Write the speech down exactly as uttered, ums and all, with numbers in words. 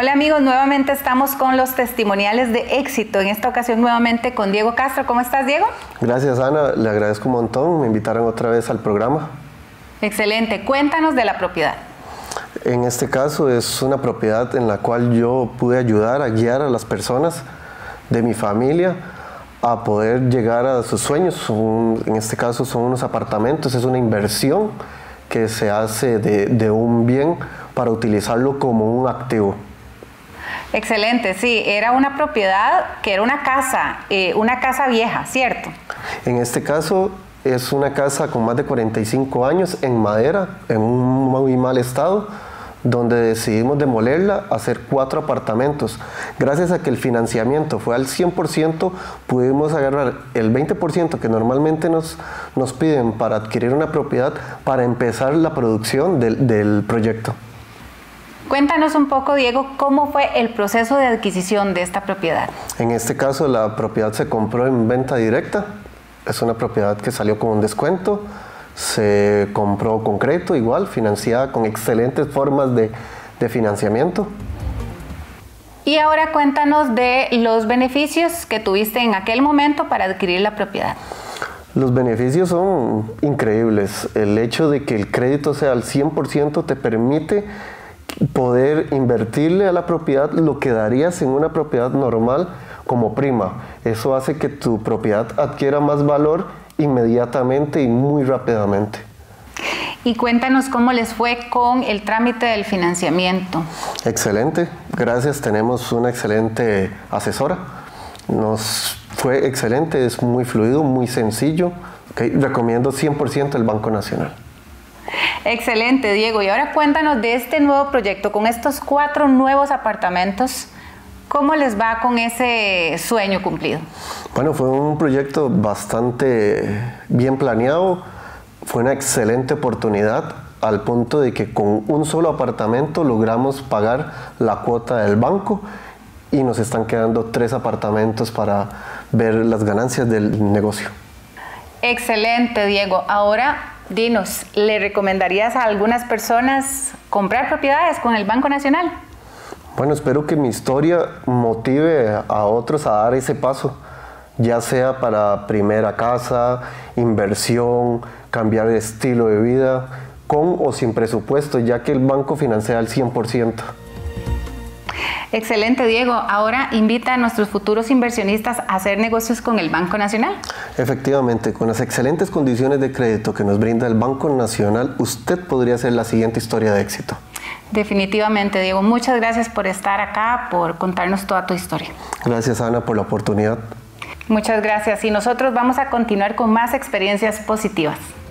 Hola amigos, nuevamente estamos con los testimoniales de éxito, en esta ocasión nuevamente con Diego Castro. ¿Cómo estás, Diego? Gracias, Ana, le agradezco un montón, me invitaron otra vez al programa. Excelente, cuéntanos de la propiedad. En este caso es una propiedad en la cual yo pude ayudar a guiar a las personas de mi familia a poder llegar a sus sueños. Son, en este caso son unos apartamentos, es una inversión que se hace de, de un bien para utilizarlo como un activo. Excelente, sí, era una propiedad que era una casa, eh, una casa vieja, ¿cierto? En este caso es una casa con más de cuarenta y cinco años en madera, en un muy mal estado, donde decidimos demolerla, hacer cuatro apartamentos. Gracias a que el financiamiento fue al cien por ciento, pudimos agarrar el veinte por ciento que normalmente nos, nos piden para adquirir una propiedad para empezar la producción del, del proyecto. Cuéntanos un poco, Diego, ¿cómo fue el proceso de adquisición de esta propiedad? En este caso la propiedad se compró en venta directa, es una propiedad que salió con un descuento. Se compró concreto, igual, financiada con excelentes formas de, de financiamiento. Y ahora cuéntanos de los beneficios que tuviste en aquel momento para adquirir la propiedad. Los beneficios son increíbles. El hecho de que el crédito sea al cien por ciento te permite poder invertirle a la propiedad lo que darías en una propiedad normal como prima. Eso hace que tu propiedad adquiera más valor inmediatamente y muy rápidamente. Y cuéntanos cómo les fue con el trámite del financiamiento. Excelente, gracias, tenemos una excelente asesora. Nos fue excelente, es muy fluido, muy sencillo. Okay, recomiendo cien por ciento el Banco Nacional. Excelente, Diego. Y ahora cuéntanos de este nuevo proyecto, con estos cuatro nuevos apartamentos. ¿Cómo les va con ese sueño cumplido? Bueno, fue un proyecto bastante bien planeado, fue una excelente oportunidad al punto de que con un solo apartamento logramos pagar la cuota del banco y nos están quedando tres apartamentos para ver las ganancias del negocio. Excelente, Diego. Ahora, dinos, ¿le recomendarías a algunas personas comprar propiedades con el Banco Nacional? Bueno, espero que mi historia motive a otros a dar ese paso, ya sea para primera casa, inversión, cambiar de estilo de vida, con o sin presupuesto, ya que el banco financia al cien por ciento. Excelente, Diego. Ahora invita a nuestros futuros inversionistas a hacer negocios con el Banco Nacional. Efectivamente, con las excelentes condiciones de crédito que nos brinda el Banco Nacional, usted podría hacer la siguiente historia de éxito. Definitivamente, Diego. Muchas gracias por estar acá, por contarnos toda tu historia. Gracias, Ana, por la oportunidad. Muchas gracias. Y nosotros vamos a continuar con más experiencias positivas.